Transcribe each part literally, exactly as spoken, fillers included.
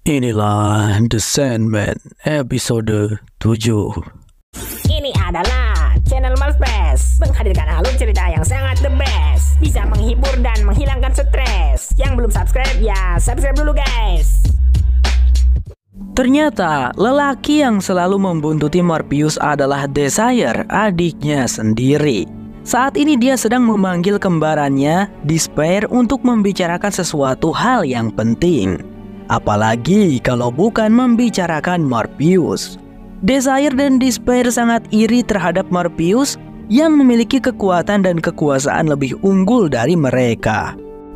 Inilah The Sandman episode tujuh. Ini adalah channel Malfest, menghadirkan alur cerita yang sangat the best, bisa menghibur dan menghilangkan stres. Yang belum subscribe ya subscribe dulu guys. Ternyata lelaki yang selalu membuntuti Morpheus adalah Desire, adiknya sendiri. Saat ini dia sedang memanggil kembarannya, Despair, untuk membicarakan sesuatu hal yang penting. Apalagi kalau bukan membicarakan Morpheus. Desire dan Despair sangat iri terhadap Morpheus yang memiliki kekuatan dan kekuasaan lebih unggul dari mereka.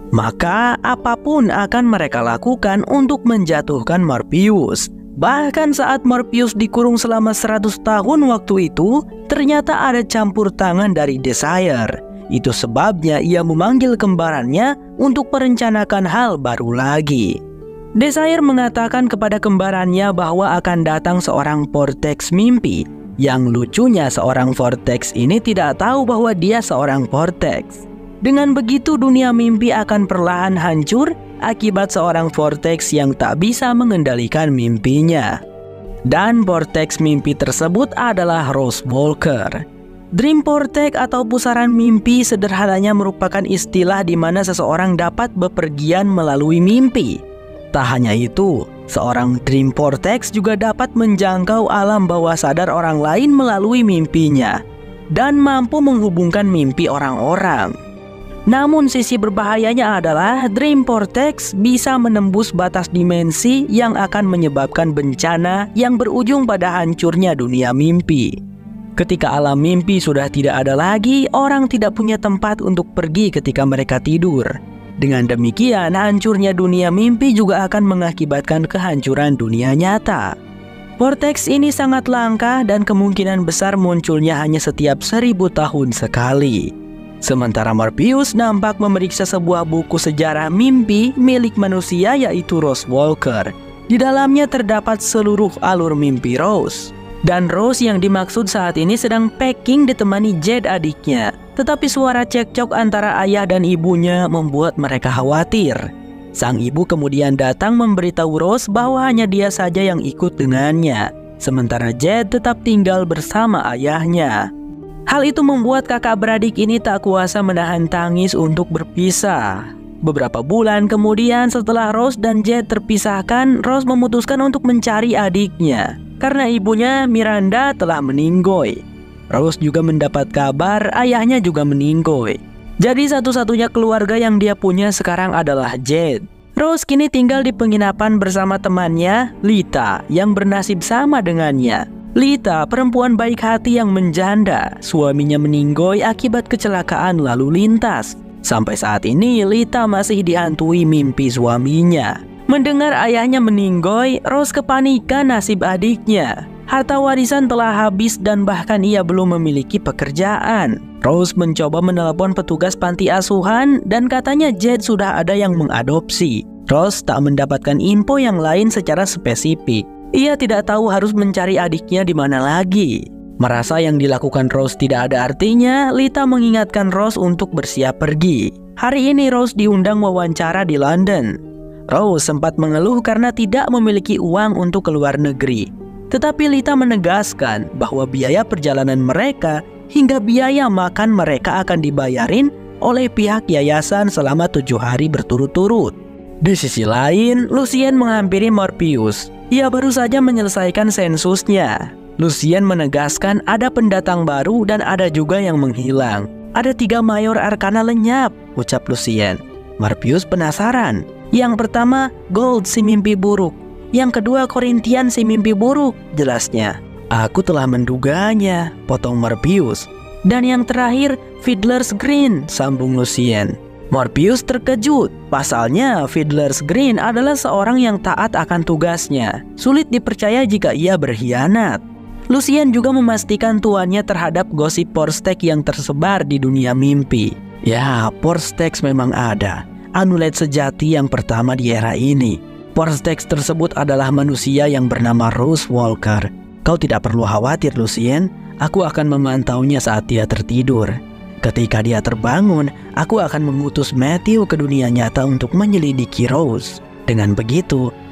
Maka apapun akan mereka lakukan untuk menjatuhkan Morpheus. Bahkan saat Morpheus dikurung selama seratus tahun waktu itu, ternyata ada campur tangan dari Desire. Itu sebabnya ia memanggil kembarannya untuk merencanakan hal baru lagi. Desire mengatakan kepada kembarannya bahwa akan datang seorang vortex mimpi. Yang lucunya seorang vortex ini tidak tahu bahwa dia seorang vortex. Dengan begitu dunia mimpi akan perlahan hancur akibat seorang vortex yang tak bisa mengendalikan mimpinya. Dan vortex mimpi tersebut adalah Rose Walker. Dream vortex atau pusaran mimpi sederhananya merupakan istilah di mana seseorang dapat bepergian melalui mimpi. Tak hanya itu, seorang dream vortex juga dapat menjangkau alam bawah sadar orang lain melalui mimpinya dan mampu menghubungkan mimpi orang-orang. Namun sisi berbahayanya adalah dream vortex bisa menembus batas dimensi yang akan menyebabkan bencana yang berujung pada hancurnya dunia mimpi. Ketika alam mimpi sudah tidak ada lagi, orang tidak punya tempat untuk pergi ketika mereka tidur. Dengan demikian, hancurnya dunia mimpi juga akan mengakibatkan kehancuran dunia nyata. Vortex ini sangat langka dan kemungkinan besar munculnya hanya setiap seribu tahun sekali. Sementara Morpheus nampak memeriksa sebuah buku sejarah mimpi milik manusia yaitu Rose Walker. Di dalamnya terdapat seluruh alur mimpi Rose. Dan Rose yang dimaksud saat ini sedang packing ditemani Jade adiknya. Tetapi suara cekcok antara ayah dan ibunya membuat mereka khawatir. Sang ibu kemudian datang memberitahu Rose bahwa hanya dia saja yang ikut dengannya. Sementara Jade tetap tinggal bersama ayahnya. Hal itu membuat kakak beradik ini tak kuasa menahan tangis untuk berpisah. Beberapa bulan kemudian setelah Rose dan Jade terpisahkan, Rose memutuskan untuk mencari adiknya. Karena ibunya Miranda telah meninggoy. Rose juga mendapat kabar ayahnya juga meninggoy. Jadi satu-satunya keluarga yang dia punya sekarang adalah Jade. Rose kini tinggal di penginapan bersama temannya, Lita, yang bernasib sama dengannya. Lita, perempuan baik hati yang menjanda. Suaminya meninggoy akibat kecelakaan lalu lintas. Sampai saat ini Lita masih dihantui mimpi suaminya. Mendengar ayahnya meninggoy, Rose kepanikan nasib adiknya. Harta warisan telah habis dan bahkan ia belum memiliki pekerjaan. Rose mencoba menelepon petugas panti asuhan dan katanya Jade sudah ada yang mengadopsi. Rose tak mendapatkan info yang lain secara spesifik. Ia tidak tahu harus mencari adiknya di mana lagi. Merasa yang dilakukan Rose tidak ada artinya, Lita mengingatkan Rose untuk bersiap pergi. Hari ini Rose diundang wawancara di London. Rose sempat mengeluh karena tidak memiliki uang untuk keluar negeri. Tetapi Lita menegaskan bahwa biaya perjalanan mereka hingga biaya makan mereka akan dibayarin oleh pihak yayasan selama tujuh hari berturut-turut. Di sisi lain, Lucien menghampiri Morpheus. Ia baru saja menyelesaikan sensusnya. Lucien menegaskan ada pendatang baru dan ada juga yang menghilang. Ada tiga mayor arkana lenyap, ucap Lucien. Morpheus penasaran. Yang pertama, Gold si mimpi buruk. Yang kedua, Korintian si mimpi buruk, jelasnya. Aku telah menduganya, potong Morpheus. Dan yang terakhir, Fiddler's Green, sambung Lucien. Morpheus terkejut. Pasalnya, Fiddler's Green adalah seorang yang taat akan tugasnya. Sulit dipercaya jika ia berkhianat. Lucien juga memastikan tuannya terhadap gosip Porstex yang tersebar di dunia mimpi. Ya, Porstex memang ada. Amulet sejati yang pertama di era ini. Porstex tersebut adalah manusia yang bernama Rose Walker. Kau tidak perlu khawatir, Lucien. Aku akan memantaunya saat dia tertidur. Ketika dia terbangun, aku akan mengutus Matthew ke dunia nyata untuk menyelidiki Rose. Dengan begitu,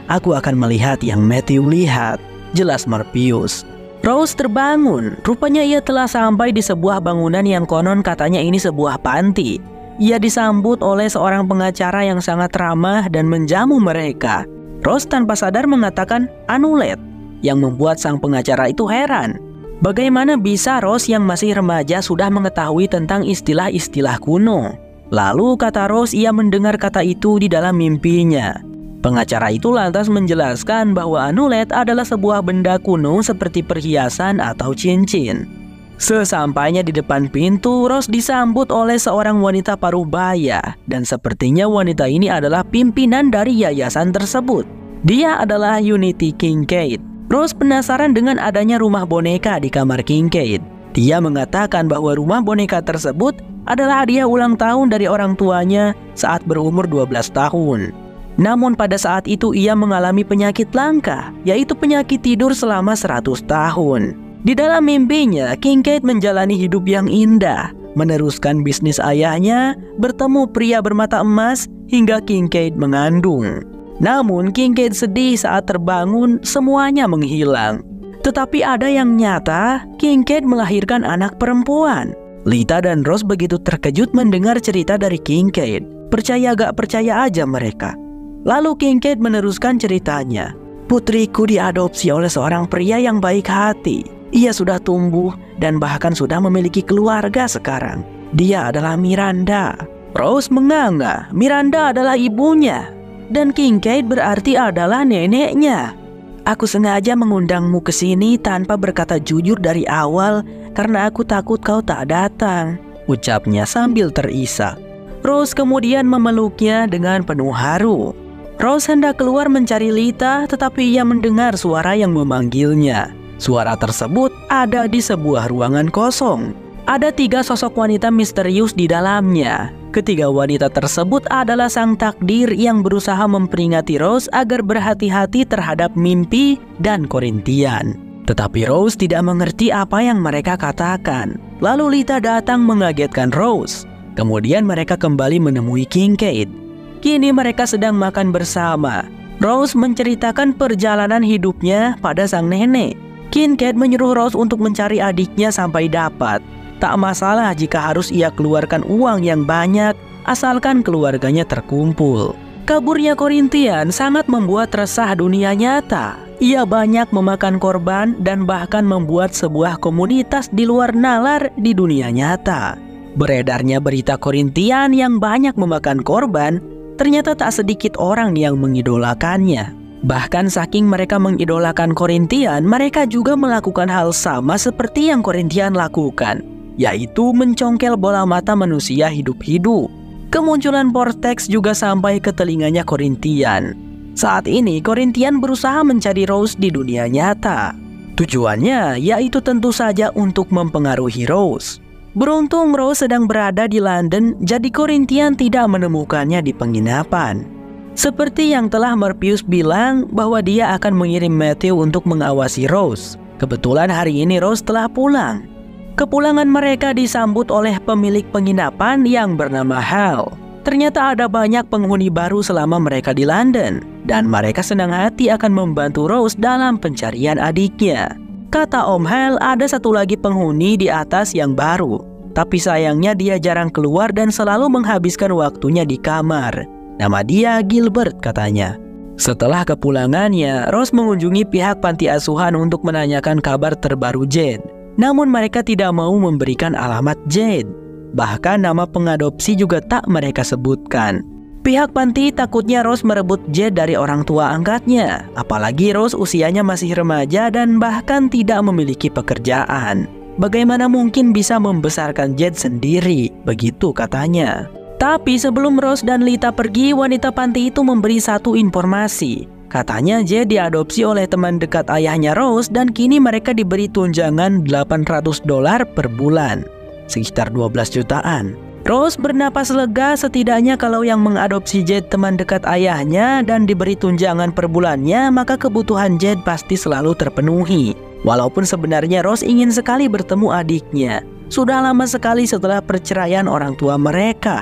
Aku akan melihat yang Matthew lihat, jelas Morpheus. Rose terbangun, rupanya ia telah sampai di sebuah bangunan yang konon katanya ini sebuah panti. Ia disambut oleh seorang pengacara yang sangat ramah dan menjamu mereka. Rose tanpa sadar mengatakan anulet, yang membuat sang pengacara itu heran. Bagaimana bisa Rose yang masih remaja sudah mengetahui tentang istilah-istilah kuno? Lalu kata Rose ia mendengar kata itu di dalam mimpinya. Pengacara itu lantas menjelaskan bahwa anulet adalah sebuah benda kuno seperti perhiasan atau cincin. Sesampainya di depan pintu, Rose disambut oleh seorang wanita parubaya, dan sepertinya wanita ini adalah pimpinan dari yayasan tersebut. Dia adalah Unity Kincaid. Rose penasaran dengan adanya rumah boneka di kamar Kincaid. Dia mengatakan bahwa rumah boneka tersebut adalah hadiah ulang tahun dari orang tuanya saat berumur dua belas tahun. Namun pada saat itu ia mengalami penyakit langka, yaitu penyakit tidur selama seratus tahun. Di dalam mimpinya, Kincaid menjalani hidup yang indah, meneruskan bisnis ayahnya, bertemu pria bermata emas, hingga Kincaid mengandung. Namun Kincaid sedih saat terbangun, semuanya menghilang. Tetapi ada yang nyata, Kincaid melahirkan anak perempuan. Lita dan Rose begitu terkejut mendengar cerita dari Kincaid. Percaya gak percaya aja mereka. Lalu Kincaid meneruskan ceritanya. Putriku diadopsi oleh seorang pria yang baik hati. Ia sudah tumbuh dan bahkan sudah memiliki keluarga sekarang. Dia adalah Miranda. Rose menganga, Miranda adalah ibunya. Dan Kincaid berarti adalah neneknya. Aku sengaja mengundangmu ke sini tanpa berkata jujur dari awal karena aku takut kau tak datang, ucapnya sambil terisak. Rose kemudian memeluknya dengan penuh haru. Rose hendak keluar mencari Lita, tetapi ia mendengar suara yang memanggilnya. Suara tersebut ada di sebuah ruangan kosong. Ada tiga sosok wanita misterius di dalamnya. Ketiga wanita tersebut adalah sang takdir yang berusaha memperingati Rose agar berhati-hati terhadap mimpi dan Korintian. Tetapi Rose tidak mengerti apa yang mereka katakan. Lalu Lita datang mengagetkan Rose. Kemudian mereka kembali menemui Kincaid. Kini mereka sedang makan bersama. Rose menceritakan perjalanan hidupnya pada sang nenek. Kincaid menyuruh Rose untuk mencari adiknya sampai dapat. Tak masalah jika harus ia keluarkan uang yang banyak, asalkan keluarganya terkumpul. Kaburnya Korintian sangat membuat resah dunia nyata. Ia banyak memakan korban dan bahkan membuat sebuah komunitas di luar nalar di dunia nyata. Beredarnya berita Korintian yang banyak memakan korban, ternyata tak sedikit orang yang mengidolakannya. Bahkan saking mereka mengidolakan Korintian, mereka juga melakukan hal sama seperti yang Korintian lakukan, yaitu mencongkel bola mata manusia hidup-hidup. Kemunculan Vortex juga sampai ke telinganya Korintian. Saat ini Korintian berusaha mencari Rose di dunia nyata. Tujuannya yaitu tentu saja untuk mempengaruhi Rose. Beruntung Rose sedang berada di London, jadi Korintian tidak menemukannya di penginapan. Seperti yang telah Morpheus bilang bahwa dia akan mengirim Matthew untuk mengawasi Rose. Kebetulan hari ini Rose telah pulang. Kepulangan mereka disambut oleh pemilik penginapan yang bernama Hal. Ternyata ada banyak penghuni baru selama mereka di London, dan mereka senang hati akan membantu Rose dalam pencarian adiknya. Kata Om Hal, ada satu lagi penghuni di atas yang baru, tapi sayangnya dia jarang keluar dan selalu menghabiskan waktunya di kamar. Nama dia Gilbert katanya. Setelah kepulangannya, Rose mengunjungi pihak panti asuhan untuk menanyakan kabar terbaru Jade. Namun mereka tidak mau memberikan alamat Jade. Bahkan nama pengadopsi juga tak mereka sebutkan. Pihak panti takutnya Rose merebut Jade dari orang tua angkatnya. Apalagi Rose usianya masih remaja dan bahkan tidak memiliki pekerjaan. Bagaimana mungkin bisa membesarkan Jade sendiri? Begitu katanya. Tapi sebelum Rose dan Lita pergi, wanita panti itu memberi satu informasi. Katanya Jade diadopsi oleh teman dekat ayahnya Rose dan kini mereka diberi tunjangan delapan ratus dolar per bulan. Sekitar dua belas jutaan. Rose bernapas lega, setidaknya kalau yang mengadopsi Jade teman dekat ayahnya dan diberi tunjangan per bulannya, maka kebutuhan Jade pasti selalu terpenuhi. Walaupun sebenarnya Rose ingin sekali bertemu adiknya. Sudah lama sekali setelah perceraian orang tua mereka.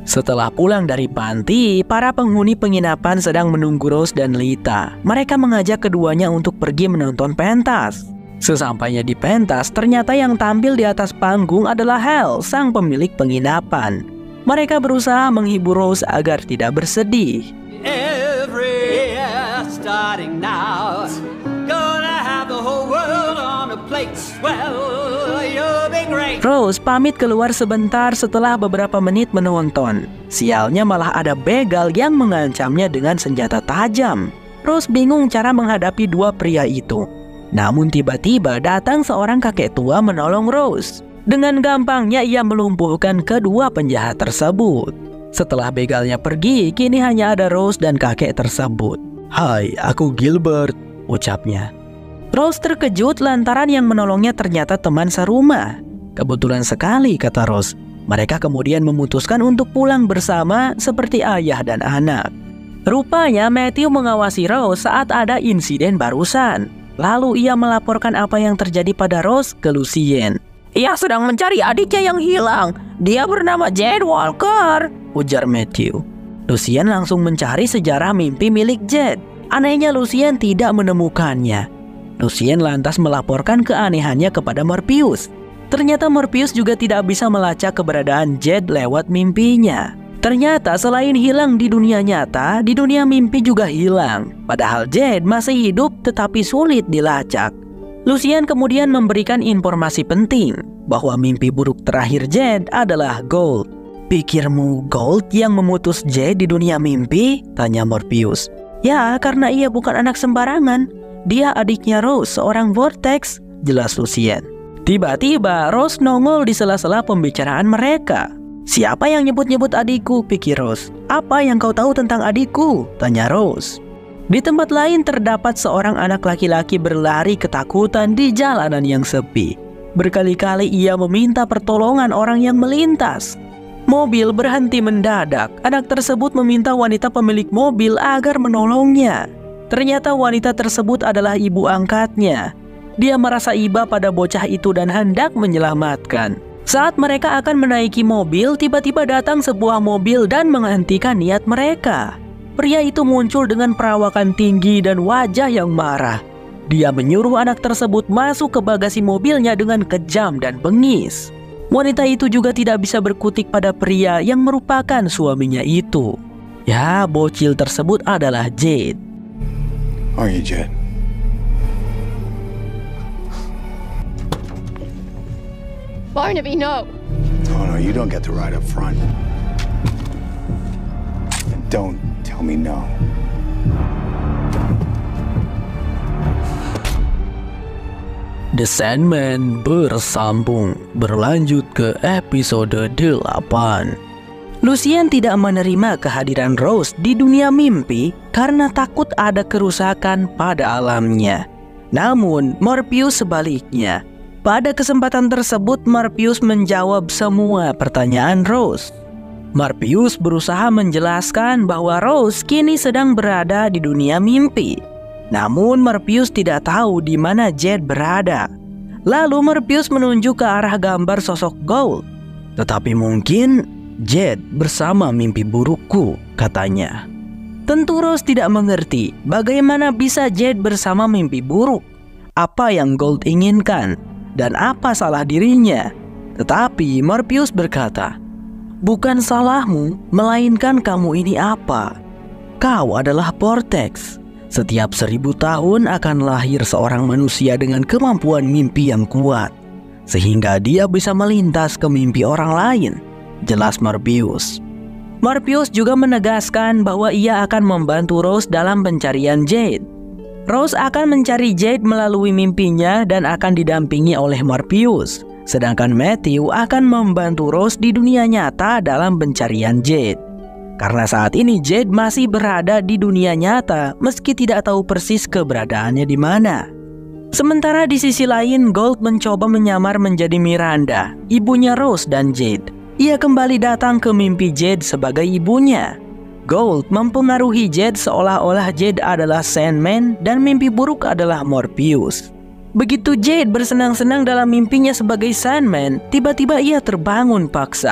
Setelah pulang dari panti, para penghuni penginapan sedang menunggu Rose dan Lita. Mereka mengajak keduanya untuk pergi menonton pentas. Sesampainya di pentas, ternyata yang tampil di atas panggung adalah Hal, sang pemilik penginapan. Mereka berusaha menghibur Rose agar tidak bersedih. Every year starting now, gonna have the whole world on a plate. Well, you'll be great. Rose pamit keluar sebentar setelah beberapa menit menonton. Sialnya malah ada begal yang mengancamnya dengan senjata tajam. Rose bingung cara menghadapi dua pria itu. Namun tiba-tiba datang seorang kakek tua menolong Rose. Dengan gampangnya ia melumpuhkan kedua penjahat tersebut. Setelah begalnya pergi, kini hanya ada Rose dan kakek tersebut. "Hai, aku Gilbert," ucapnya. Rose terkejut lantaran yang menolongnya ternyata teman serumah. "Kebetulan sekali," kata Rose. Mereka kemudian memutuskan untuk pulang bersama seperti ayah dan anak. Rupanya Matthew mengawasi Rose saat ada insiden barusan. Lalu ia melaporkan apa yang terjadi pada Rose ke Lucien. "Ia sedang mencari adiknya yang hilang. Dia bernama Jade Walker," ujar Matthew. Lucien langsung mencari sejarah mimpi milik Jade. Anehnya Lucien tidak menemukannya. Lucien lantas melaporkan keanehannya kepada Morpheus. Ternyata Morpheus juga tidak bisa melacak keberadaan Jade lewat mimpinya. Ternyata selain hilang di dunia nyata, di dunia mimpi juga hilang. Padahal Jade masih hidup tetapi sulit dilacak. Lucien kemudian memberikan informasi penting bahwa mimpi buruk terakhir Jade adalah Gold. "Pikirmu Gold yang memutus Jade di dunia mimpi?" tanya Morpheus. "Ya, karena ia bukan anak sembarangan. Dia adiknya Rose, seorang Vortex," jelas Lucien. Tiba-tiba Rose nongol di sela-sela pembicaraan mereka. "Siapa yang nyebut-nyebut adikku?" pikir Rose. "Apa yang kau tahu tentang adikku?" tanya Rose. Di tempat lain terdapat seorang anak laki-laki berlari ketakutan di jalanan yang sepi. Berkali-kali ia meminta pertolongan orang yang melintas. Mobil berhenti mendadak. Anak tersebut meminta wanita pemilik mobil agar menolongnya. Ternyata wanita tersebut adalah ibu angkatnya. Dia merasa iba pada bocah itu dan hendak menyelamatkan. Saat mereka akan menaiki mobil, tiba-tiba datang sebuah mobil dan menghentikan niat mereka. Pria itu muncul dengan perawakan tinggi dan wajah yang marah. Dia menyuruh anak tersebut masuk ke bagasi mobilnya dengan kejam dan bengis. Wanita itu juga tidak bisa berkutik pada pria yang merupakan suaminya itu. Ya, bocil tersebut adalah Jade. Are you Jade? Barnaby, no. Oh no, you don't get to ride up front. And don't tell me no. The Sandman bersambung, berlanjut ke episode delapan. Lucien tidak menerima kehadiran Rose di dunia mimpi karena takut ada kerusakan pada alamnya. Namun, Morpheus sebaliknya. Pada kesempatan tersebut, Morpheus menjawab semua pertanyaan Rose. Morpheus berusaha menjelaskan bahwa Rose kini sedang berada di dunia mimpi. Namun Morpheus tidak tahu di mana Jade berada. Lalu Morpheus menunjuk ke arah gambar sosok Gold. "Tetapi mungkin Jade bersama mimpi burukku," katanya. Tentu Rose tidak mengerti bagaimana bisa Jade bersama mimpi buruk. Apa yang Gold inginkan dan apa salah dirinya. Tetapi Morpheus berkata, "Bukan salahmu, melainkan kamu ini apa? Kau adalah Vortex. Setiap seribu tahun akan lahir seorang manusia dengan kemampuan mimpi yang kuat, sehingga dia bisa melintas ke mimpi orang lain," jelas Morpheus. Morpheus juga menegaskan bahwa ia akan membantu Rose dalam pencarian Jade. Rose akan mencari Jade melalui mimpinya dan akan didampingi oleh Morpheus, sedangkan Matthew akan membantu Rose di dunia nyata dalam pencarian Jade. Karena saat ini Jade masih berada di dunia nyata meski tidak tahu persis keberadaannya di mana. Sementara di sisi lain, Gold mencoba menyamar menjadi Miranda, ibunya Rose dan Jade. Ia kembali datang ke mimpi Jade sebagai ibunya. Gold mempengaruhi Jade seolah-olah Jade adalah Sandman dan mimpi buruk adalah Morpheus. Begitu Jade bersenang-senang dalam mimpinya sebagai Sandman, tiba-tiba ia terbangun paksa.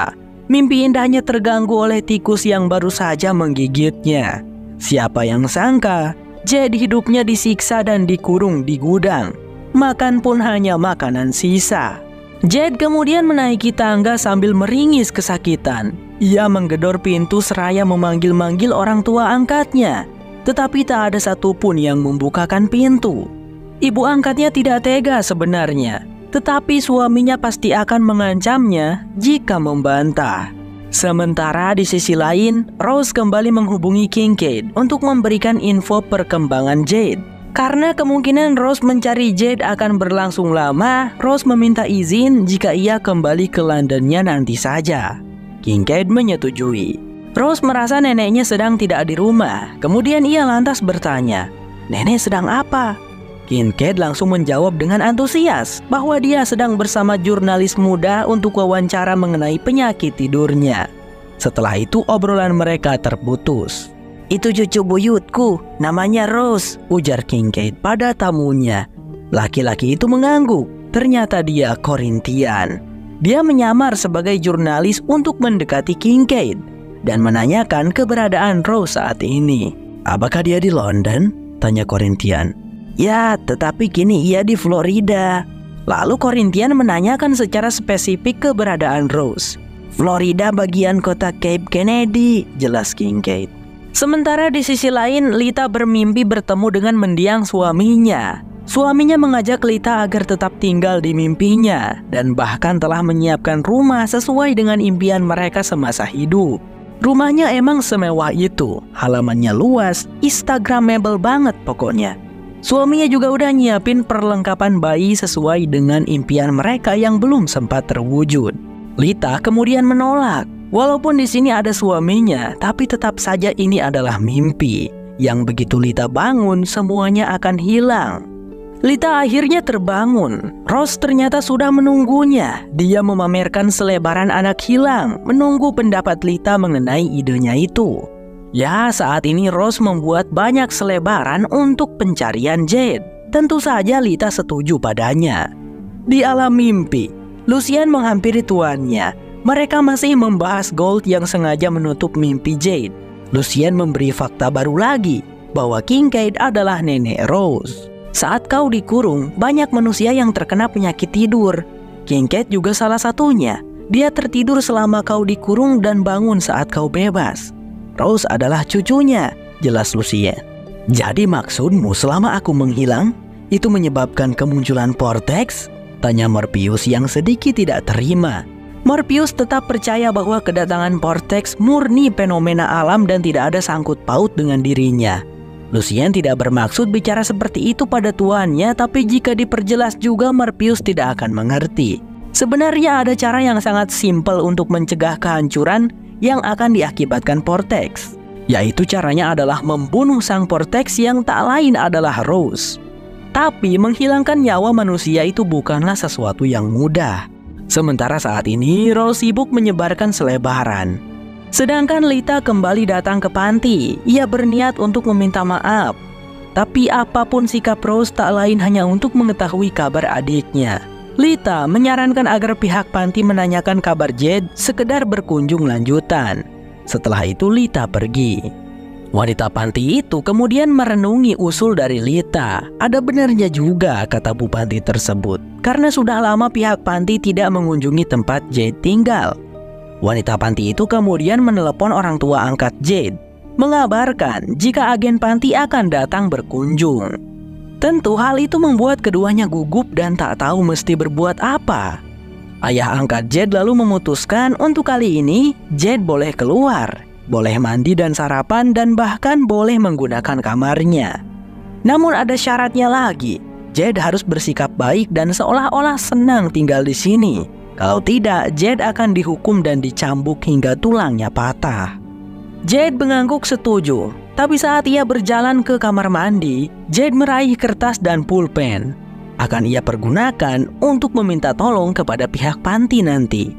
Mimpi indahnya terganggu oleh tikus yang baru saja menggigitnya. Siapa yang sangka Jade hidupnya disiksa dan dikurung di gudang. Makan pun hanya makanan sisa. Jade kemudian menaiki tangga sambil meringis kesakitan. Ia menggedor pintu seraya memanggil-manggil orang tua angkatnya. Tetapi tak ada satupun yang membukakan pintu. Ibu angkatnya tidak tega sebenarnya, tetapi suaminya pasti akan mengancamnya jika membantah. Sementara di sisi lain, Rose kembali menghubungi Kincaid untuk memberikan info perkembangan Jade. Karena kemungkinan Rose mencari Jade akan berlangsung lama, Rose meminta izin jika ia kembali ke Londonnya nanti saja. Kincaid menyetujui. Rose merasa neneknya sedang tidak di rumah. Kemudian ia lantas bertanya, "Nenek sedang apa?" Kincaid langsung menjawab dengan antusias bahwa dia sedang bersama jurnalis muda untuk wawancara mengenai penyakit tidurnya. Setelah itu obrolan mereka terputus. "Itu cucu buyutku, namanya Rose," ujar Kincaid pada tamunya. Laki-laki itu mengangguk, ternyata dia Korintian. Dia menyamar sebagai jurnalis untuk mendekati Kincaid dan menanyakan keberadaan Rose saat ini. "Apakah dia di London?" tanya Korintian. "Ya, tetapi kini ia di Florida." Lalu Korintian menanyakan secara spesifik keberadaan Rose. "Florida bagian kota Cape Kennedy," jelas Kincaid. Sementara di sisi lain, Lita bermimpi bertemu dengan mendiang suaminya. Suaminya mengajak Lita agar tetap tinggal di mimpinya dan bahkan telah menyiapkan rumah sesuai dengan impian mereka semasa hidup. Rumahnya emang semewah itu, halamannya luas, instagramable banget pokoknya. Suaminya juga udah nyiapin perlengkapan bayi sesuai dengan impian mereka yang belum sempat terwujud. Lita kemudian menolak. Walaupun di sini ada suaminya, tapi tetap saja ini adalah mimpi. Yang begitu Lita bangun, semuanya akan hilang. Lita akhirnya terbangun. Rose ternyata sudah menunggunya. Dia memamerkan selebaran anak hilang, menunggu pendapat Lita mengenai idenya itu. Ya, saat ini Rose membuat banyak selebaran untuk pencarian Jade. Tentu saja Lita setuju padanya. Di alam mimpi, Lucien menghampiri tuannya. Mereka masih membahas Gold yang sengaja menutup mimpi Jade. Lucien memberi fakta baru lagi bahwa Kincaid adalah nenek Rose. Saat kau dikurung, banyak manusia yang terkena penyakit tidur. Kincaid juga salah satunya. Dia tertidur selama kau dikurung dan bangun saat kau bebas. Rose adalah cucunya, jelas Lucien. "Jadi maksudmu selama aku menghilang, itu menyebabkan kemunculan Portex?" tanya Morpheus yang sedikit tidak terima. Morpheus tetap percaya bahwa kedatangan Portex murni fenomena alam dan tidak ada sangkut paut dengan dirinya. Lucien tidak bermaksud bicara seperti itu pada tuannya, tapi jika diperjelas juga Morpheus tidak akan mengerti. Sebenarnya ada cara yang sangat simpel untuk mencegah kehancuran yang akan diakibatkan Portex, yaitu caranya adalah membunuh sang Portex yang tak lain adalah Rose. Tapi menghilangkan nyawa manusia itu bukanlah sesuatu yang mudah. Sementara saat ini Rose sibuk menyebarkan selebaran. Sedangkan Lita kembali datang ke panti. Ia berniat untuk meminta maaf. Tapi apapun sikap Rose tak lain hanya untuk mengetahui kabar adiknya. Lita menyarankan agar pihak panti menanyakan kabar Jade sekedar berkunjung lanjutan. Setelah itu Lita pergi. Wanita panti itu kemudian merenungi usul dari Lita. Ada benarnya juga kata Bu Panti tersebut, karena sudah lama pihak panti tidak mengunjungi tempat Jade tinggal. Wanita panti itu kemudian menelepon orang tua angkat Jade, mengabarkan jika agen panti akan datang berkunjung. Tentu hal itu membuat keduanya gugup dan tak tahu mesti berbuat apa. Ayah angkat Jade lalu memutuskan untuk kali ini Jade boleh keluar, boleh mandi dan sarapan, dan bahkan boleh menggunakan kamarnya. Namun ada syaratnya lagi. Jade harus bersikap baik dan seolah-olah senang tinggal di sini. Kalau tidak, Jade akan dihukum dan dicambuk hingga tulangnya patah. Jade mengangguk setuju. Tapi saat ia berjalan ke kamar mandi, Jade meraih kertas dan pulpen. Akan ia pergunakan untuk meminta tolong kepada pihak panti nanti.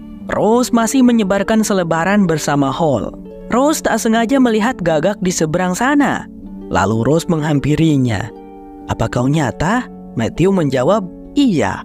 Rose masih menyebarkan selebaran bersama Hall. Rose tak sengaja melihat Gagak di seberang sana. Lalu Rose menghampirinya. "Apa kau nyata?" Matthew menjawab, "Iya."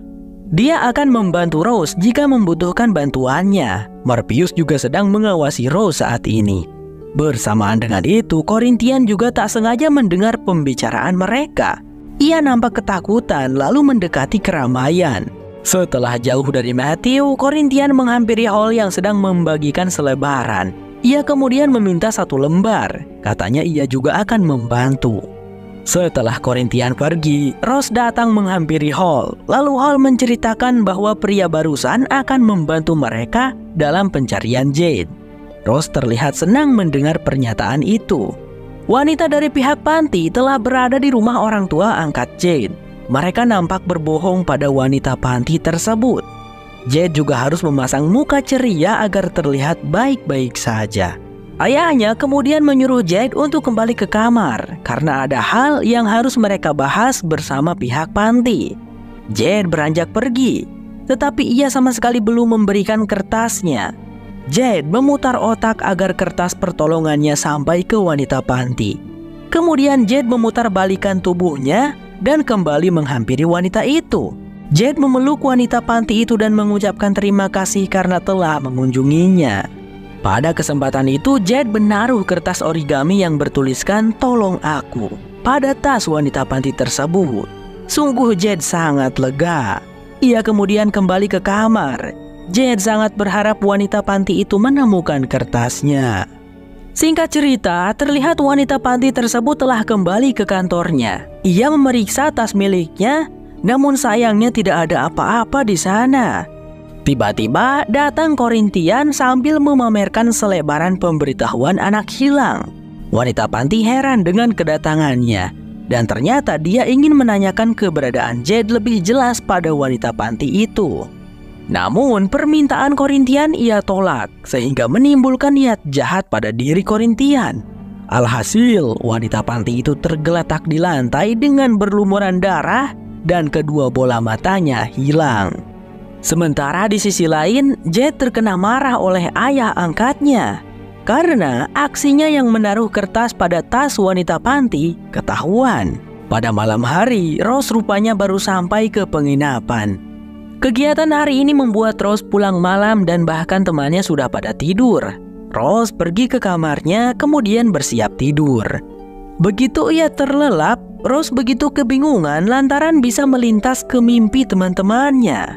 Dia akan membantu Rose jika membutuhkan bantuannya. Morpheus juga sedang mengawasi Rose saat ini. Bersamaan dengan itu, Corinthian juga tak sengaja mendengar pembicaraan mereka. Ia nampak ketakutan lalu mendekati keramaian. Setelah jauh dari Matthew, Corinthian menghampiri hall yang sedang membagikan selebaran. Ia kemudian meminta satu lembar. Katanya ia juga akan membantu. Setelah Corinthian pergi, Rose datang menghampiri Hall. Lalu Hall menceritakan bahwa pria barusan akan membantu mereka dalam pencarian Jade. Rose terlihat senang mendengar pernyataan itu. Wanita dari pihak panti telah berada di rumah orang tua angkat Jade. Mereka nampak berbohong pada wanita panti tersebut. Jade juga harus memasang muka ceria agar terlihat baik-baik saja. Ayahnya kemudian menyuruh Jade untuk kembali ke kamar karena ada hal yang harus mereka bahas bersama pihak panti. Jade beranjak pergi, tetapi ia sama sekali belum memberikan kertasnya. Jade memutar otak agar kertas pertolongannya sampai ke wanita panti. Kemudian Jade memutar balikan tubuhnya dan kembali menghampiri wanita itu. Jade memeluk wanita panti itu dan mengucapkan terima kasih karena telah mengunjunginya. Pada kesempatan itu, Jade menaruh kertas origami yang bertuliskan "Tolong aku" pada tas wanita panti tersebut. Sungguh Jade sangat lega. Ia kemudian kembali ke kamar. Jade sangat berharap wanita panti itu menemukan kertasnya. Singkat cerita, terlihat wanita panti tersebut telah kembali ke kantornya. Ia memeriksa tas miliknya, namun sayangnya tidak ada apa-apa di sana. Tiba-tiba datang Corinthian sambil memamerkan selebaran pemberitahuan anak hilang. Wanita panti heran dengan kedatangannya, dan ternyata dia ingin menanyakan keberadaan Jade lebih jelas pada wanita panti itu. Namun permintaan Corinthian ia tolak, sehingga menimbulkan niat jahat pada diri Corinthian. Alhasil, wanita panti itu tergeletak di lantai dengan berlumuran darah dan kedua bola matanya hilang. Sementara di sisi lain, Jade terkena marah oleh ayah angkatnya karena aksinya yang menaruh kertas pada tas wanita panti ketahuan. Pada malam hari, Rose rupanya baru sampai ke penginapan. Kegiatan hari ini membuat Rose pulang malam dan bahkan temannya sudah pada tidur. Rose pergi ke kamarnya kemudian bersiap tidur. Begitu ia terlelap, Rose begitu kebingungan lantaran bisa melintas ke mimpi teman-temannya.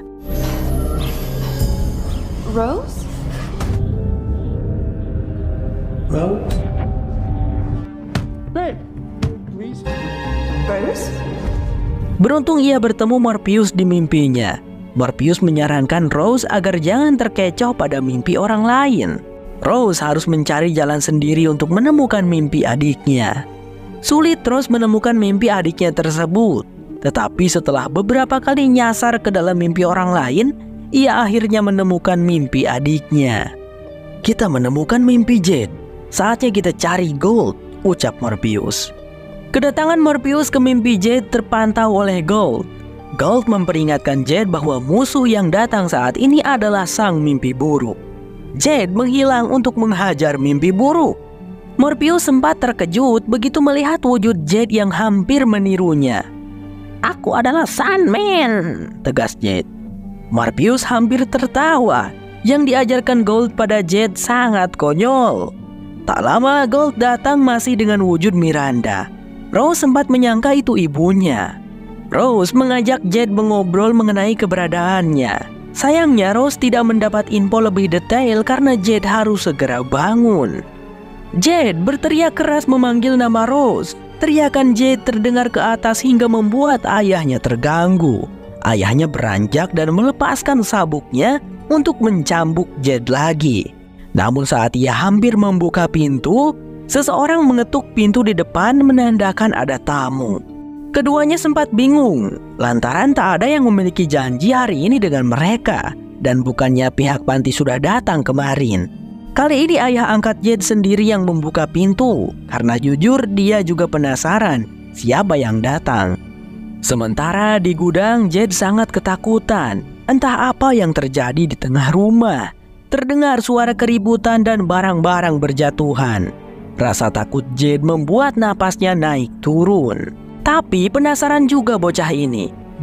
Rose? Rose? Babe, please. Rose? Beruntung ia bertemu Morpheus di mimpinya. Morpheus menyarankan Rose agar jangan terkecoh pada mimpi orang lain. Rose harus mencari jalan sendiri untuk menemukan mimpi adiknya. Sulit Rose menemukan mimpi adiknya tersebut. Tetapi setelah beberapa kali nyasar ke dalam mimpi orang lain, ia akhirnya menemukan mimpi adiknya. Kita menemukan mimpi Jade. Saatnya kita cari Gold, ucap Morpheus. Kedatangan Morpheus ke mimpi Jade terpantau oleh Gold. Gold memperingatkan Jade bahwa musuh yang datang saat ini adalah sang mimpi buruk. Jade menghilang untuk menghajar mimpi buruk. Morpheus sempat terkejut begitu melihat wujud Jade yang hampir menirunya. "Aku adalah Sandman," tegas Jade. Morpheus hampir tertawa. Yang diajarkan Gold pada Jade sangat konyol. Tak lama Gold datang masih dengan wujud Miranda. Rose sempat menyangka itu ibunya. Rose mengajak Jade mengobrol mengenai keberadaannya. Sayangnya Rose tidak mendapat info lebih detail karena Jade harus segera bangun. Jade berteriak keras memanggil nama Rose. Teriakan Jade terdengar ke atas hingga membuat ayahnya terganggu. Ayahnya beranjak dan melepaskan sabuknya untuk mencambuk Jade lagi. Namun saat ia hampir membuka pintu, seseorang mengetuk pintu di depan menandakan ada tamu. Keduanya sempat bingung, lantaran tak ada yang memiliki janji hari ini dengan mereka. Dan bukannya pihak panti sudah datang kemarin. Kali ini ayah angkat Jade sendiri yang membuka pintu, karena jujur dia juga penasaran siapa yang datang. Sementara di gudang, Jade sangat ketakutan. Entah apa yang terjadi di tengah rumah. Terdengar suara keributan dan barang-barang berjatuhan. Rasa takut Jade membuat napasnya naik turun. Tapi penasaran juga bocah ini.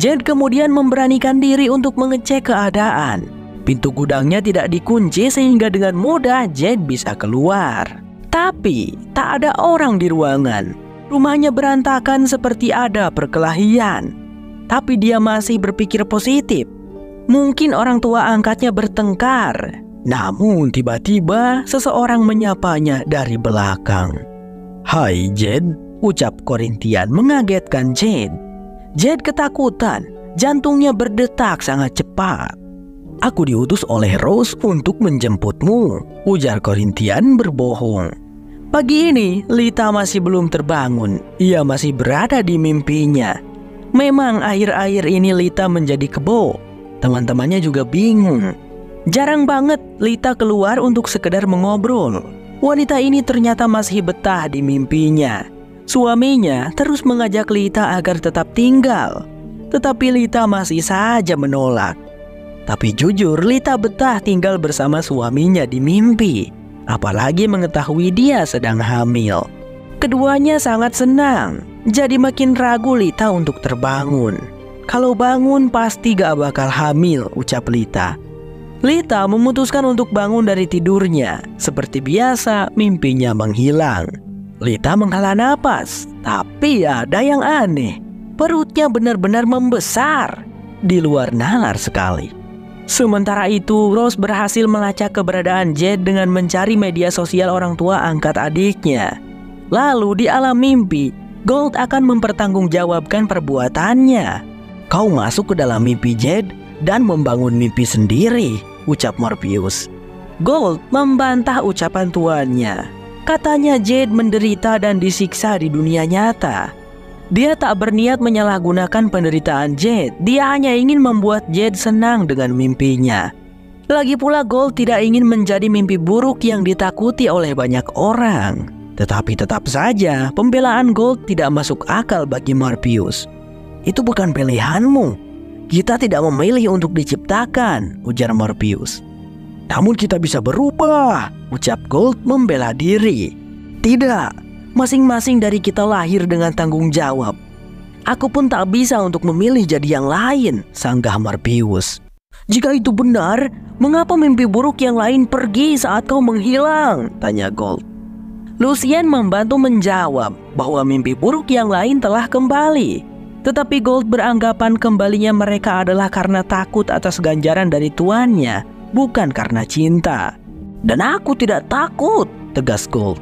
Jade kemudian memberanikan diri untuk mengecek keadaan. Pintu gudangnya tidak dikunci sehingga dengan mudah Jade bisa keluar. Tapi tak ada orang di ruangan. Rumahnya berantakan seperti ada perkelahian. Tapi dia masih berpikir positif. Mungkin orang tua angkatnya bertengkar. Namun tiba-tiba seseorang menyapanya dari belakang. "Hai Jade," ucap Korintian mengagetkan Jade. Jade ketakutan, jantungnya berdetak sangat cepat. "Aku diutus oleh Rose untuk menjemputmu," ujar Korintian berbohong. Pagi ini Lita masih belum terbangun. Ia masih berada di mimpinya. Memang akhir-akhir ini Lita menjadi kebo. Teman-temannya juga bingung. Jarang banget Lita keluar untuk sekedar mengobrol. Wanita ini ternyata masih betah di mimpinya. Suaminya terus mengajak Lita agar tetap tinggal. Tetapi Lita masih saja menolak. Tapi jujur Lita betah tinggal bersama suaminya di mimpi. Apalagi mengetahui dia sedang hamil. Keduanya sangat senang. Jadi makin ragu Lita untuk terbangun. "Kalau bangun pasti gak bakal hamil," ucap Lita. Lita memutuskan untuk bangun dari tidurnya. Seperti biasa, mimpinya menghilang. Lita menghela napas, tapi ada yang aneh. Perutnya benar-benar membesar, di luar nalar sekali. Sementara itu, Rose berhasil melacak keberadaan Jade dengan mencari media sosial orang tua angkat adiknya. Lalu di alam mimpi, Gold akan mempertanggungjawabkan perbuatannya. "Kau masuk ke dalam mimpi Jade dan membangun mimpi sendiri," ucap Morpheus. Gold membantah ucapan tuannya. Katanya Jade menderita dan disiksa di dunia nyata. Dia tak berniat menyalahgunakan penderitaan Jade. Dia hanya ingin membuat Jade senang dengan mimpinya. Lagi pula Gold tidak ingin menjadi mimpi buruk yang ditakuti oleh banyak orang. Tetapi tetap saja pembelaan Gold tidak masuk akal bagi Morpheus. "Itu bukan pilihanmu. Kita tidak memilih untuk diciptakan," ujar Morpheus. "Namun kita bisa berubah," ucap Gold membela diri. "Tidak, masing-masing dari kita lahir dengan tanggung jawab. Aku pun tak bisa untuk memilih jadi yang lain," sanggah Morpheus. "Jika itu benar, mengapa mimpi buruk yang lain pergi saat kau menghilang?" tanya Gold. Lucien membantu menjawab bahwa mimpi buruk yang lain telah kembali. Tetapi Gold beranggapan kembalinya mereka adalah karena takut atas ganjaran dari tuannya, bukan karena cinta. "Dan aku tidak takut," tegas Gold.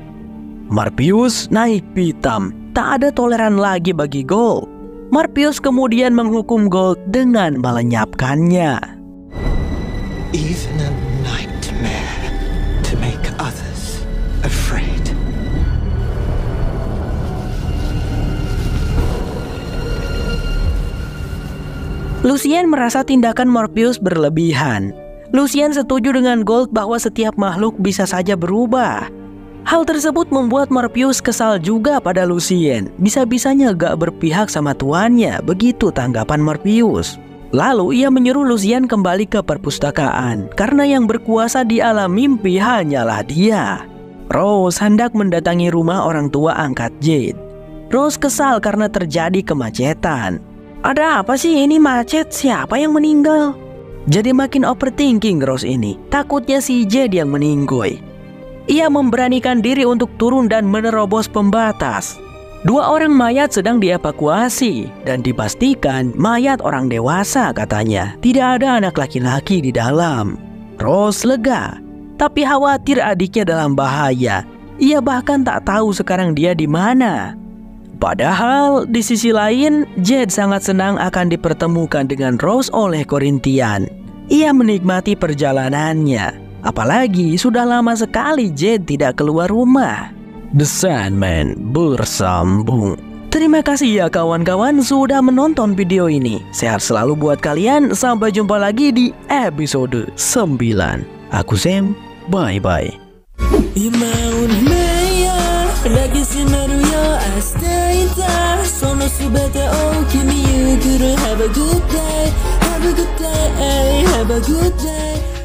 Morpheus naik pitam. Tak ada toleran lagi bagi Gold. Morpheus kemudian menghukum Gold dengan melenyapkannya. Even a nightmare to make others afraid. Lucien merasa tindakan Morpheus berlebihan. Lucien setuju dengan Gold bahwa setiap makhluk bisa saja berubah. Hal tersebut membuat Morpheus kesal juga pada Lucien. Bisa-bisanya gak berpihak sama tuannya, begitu tanggapan Morpheus. Lalu ia menyuruh Lucien kembali ke perpustakaan, karena yang berkuasa di alam mimpi hanyalah dia. Rose hendak mendatangi rumah orang tua angkat Jade. Rose kesal karena terjadi kemacetan. "Ada apa sih ini macet? Siapa yang meninggal?" Jadi makin overthinking Rose ini. Takutnya si Jade yang meninggoy. Ia memberanikan diri untuk turun dan menerobos pembatas. Dua orang mayat sedang dievakuasi dan dipastikan mayat orang dewasa katanya. Tidak ada anak laki-laki di dalam. Rose lega, tapi khawatir adiknya dalam bahaya. Ia bahkan tak tahu sekarang dia di mana. Padahal di sisi lain, Jade sangat senang akan dipertemukan dengan Rose oleh Korintian. Ia menikmati perjalanannya. Apalagi sudah lama sekali Jade tidak keluar rumah. The Sandman bersambung. Terima kasih ya kawan-kawan sudah menonton video ini. Sehat selalu buat kalian. Sampai jumpa lagi di episode sembilan. Aku Sam, bye-bye. Have a good day, have a good day, have a good day.